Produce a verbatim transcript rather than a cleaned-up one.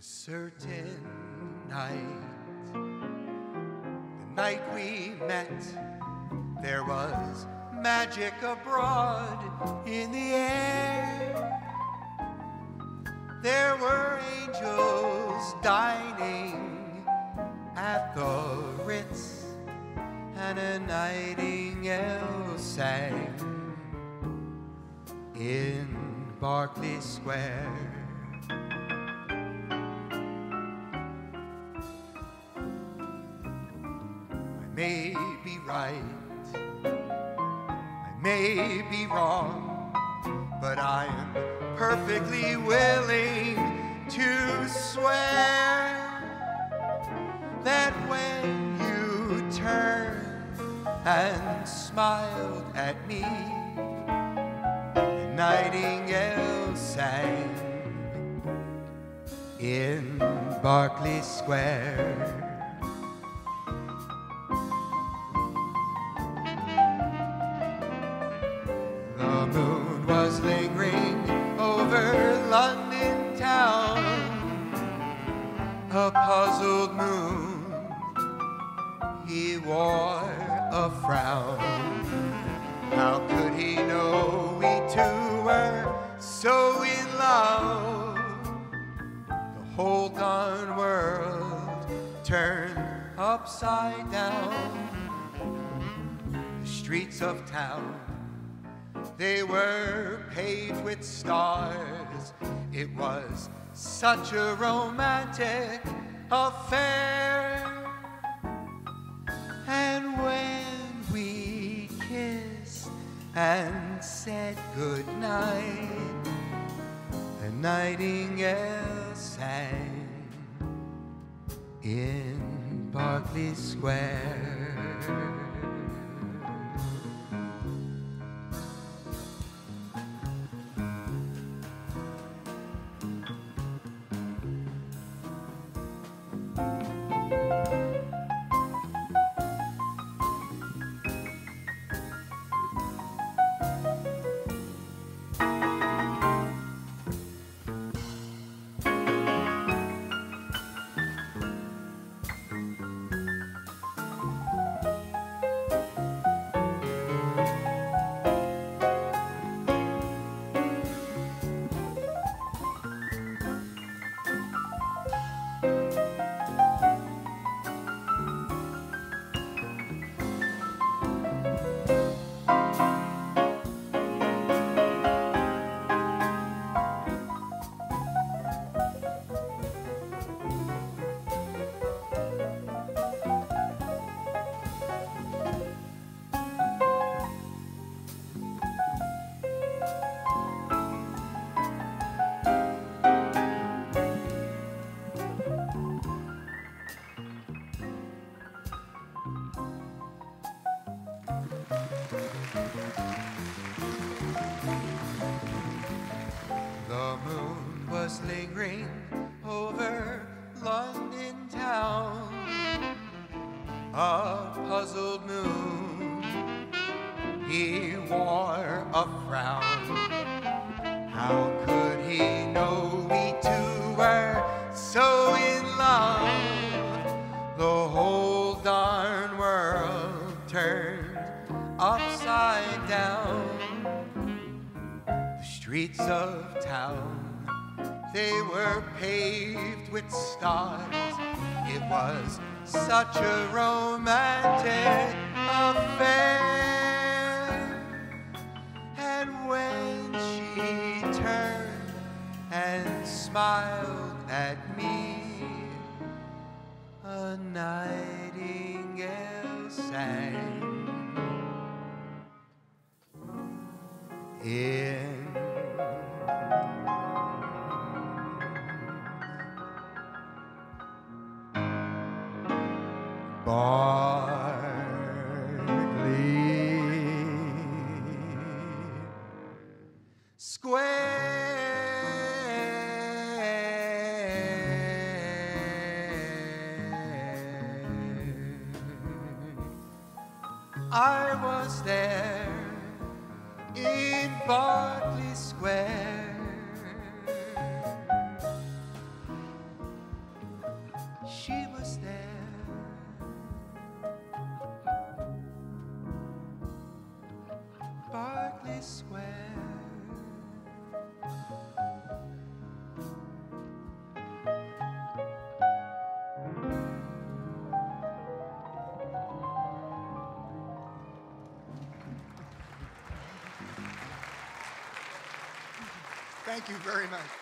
certain night, the night we met, there was magic abroad in the air. There were angels dining at the Ritz, and a nightingale sang in Berkeley Square. I may be right, I may be wrong, but I am perfectly willing to swear that when you turned and smiled at me, the nightingale sang in Berkeley Square. The moon was lingering over London town, a puzzled moon, he wore a frown. How could he know we two were so in love? The whole darn world turned upside down. The streets of town, they were paved with stars. It was such a romantic affair. And when we kissed and said goodnight, the nightingale sang in Berkeley Square. The moon was lingering over London town, a puzzled moon, he wore a frown. How could he know we two were so in love? The whole darn world turned upside down. The streets of town, they were paved with stars. It was such a romantic affair. And when she turned and smiled at me, a nightingale sang in Berkeley Square. I was there in Berkeley Square. Thank you very much.